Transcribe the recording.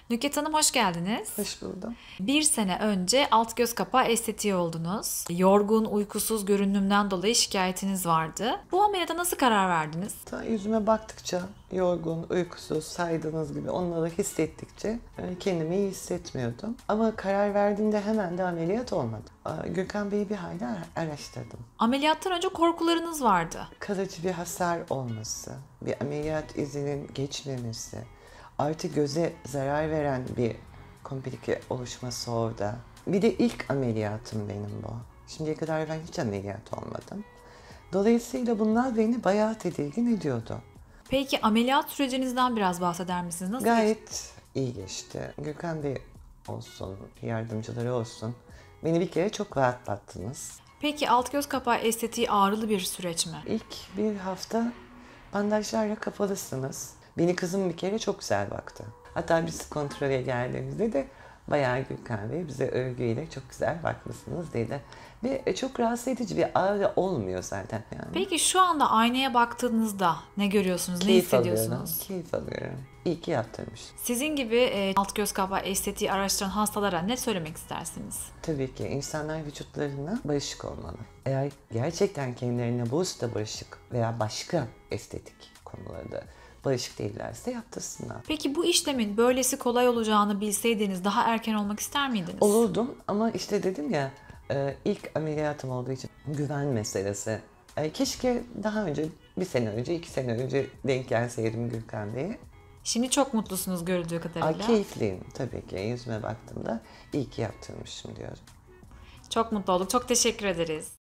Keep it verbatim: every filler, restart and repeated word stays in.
Nükhet Hanım hoş geldiniz. Hoş buldum. Bir sene önce alt göz kapağı estetiği oldunuz. Yorgun, uykusuz görünümden dolayı şikayetiniz vardı. Bu ameliyata nasıl karar verdiniz? Ta yüzüme baktıkça yorgun, uykusuz, saydığınız gibi onları hissettikçe e, kendimi iyi hissetmiyordum. Ama karar verdiğimde hemen de ameliyat olmadı. Aa, Gürkan Bey'i bir hayli araştırdım. Ameliyattan önce korkularınız vardı. Kalıcı bir hasar olması, bir ameliyat izinin geçmemesi, artı göze zarar veren bir komplike oluşması orada. Bir de ilk ameliyatım benim bu. Şimdiye kadar ben hiç ameliyat olmadım. Dolayısıyla bunlar beni bayağı tedirgin ediyordu. Peki ameliyat sürecinizden biraz bahseder misiniz? Nasıl geçti? Gayet iyi geçti. Gürkan Bey olsun, yardımcıları olsun. Beni bir kere çok rahatlattınız. Peki alt göz kapağı estetiği ağrılı bir süreç mi? İlk bir hafta bandajlarla kapalısınız. Beni kızım bir kere çok güzel baktı. Hatta biz kontrole geldiğimizde de bayağı Gürkan Bey bize övgüyle çok güzel bakmışsınız dedi. Ve çok rahatsız edici bir ağrı olmuyor zaten yani. Peki şu anda aynaya baktığınızda ne görüyorsunuz, ne Keyif hissediyorsunuz? alıyorum, keyif alıyorum. İyi ki yaptırmış. Sizin gibi e, alt göz kapağı estetiği araştıran hastalara ne söylemek istersiniz? Tabii ki insanlar vücutlarına barışık olmalı. Eğer gerçekten kendilerine bu usta barışık veya başka estetik konularda barışık değillerse yaptırsınlar. Peki bu işlemin böylesi kolay olacağını bilseydiniz daha erken olmak ister miydiniz? Olurdum ama işte dedim ya ilk ameliyatım olduğu için güven meselesi. Keşke daha önce, bir sene önce, iki sene önce denk gelseydim Gürkan Bey'e. Şimdi çok mutlusunuz görüldüğü Ay, kadarıyla. keyifliyim tabii ki. Yüzüme baktığımda iyi ki yaptırmışım diyorum. Çok mutlu olduk. Çok teşekkür ederiz.